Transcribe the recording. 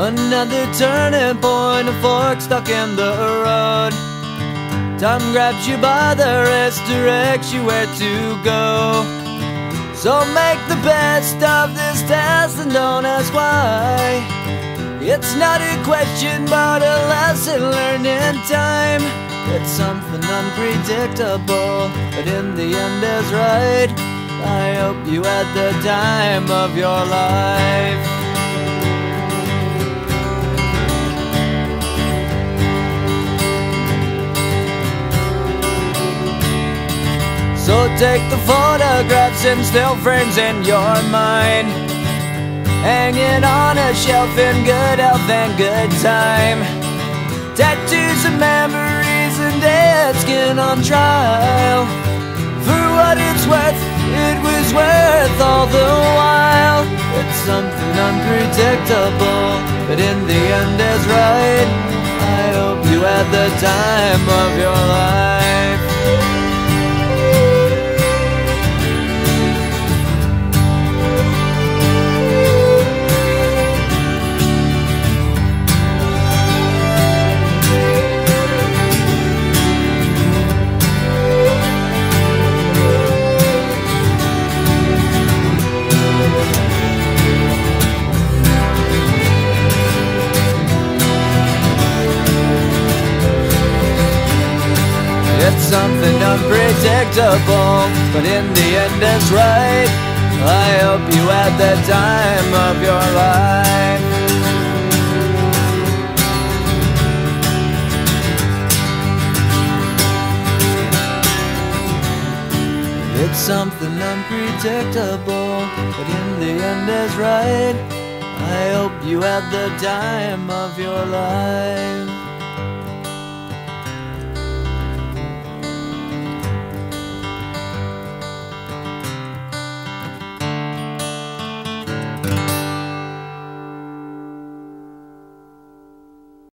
Another turning point, a fork stuck in the road. Time grabs you by the wrist, directs you where to go. So make the best of this test and don't ask why. It's not a question but a lesson learned in time. It's something unpredictable, but in the end is right. I hope you had the time of your life. So take the photographs and still frames in your mind, hanging on a shelf in good health and good time. Tattoos and memories and dead skin on trial. For what it's worth, it was worth all the while. It's something unpredictable, but in the end is right. I hope you had the time of your life. It's something unpredictable, but in the end it's right. I hope you had the time of your life. It's something unpredictable, but in the end is right. I hope you had the time of your life.